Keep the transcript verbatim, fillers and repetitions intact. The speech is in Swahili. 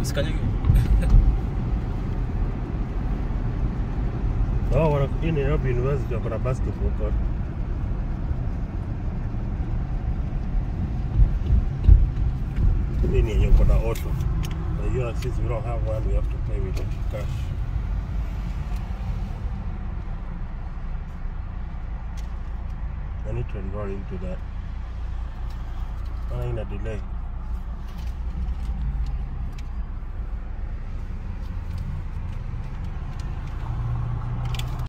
Usikanyage. Oh, wana hii ni Nairobi University wako na basketball court. Hii ni yenye uko na auto. Na hiyo since we don't have one, we have to pay with cash. I need to enroll into that. I need a delay.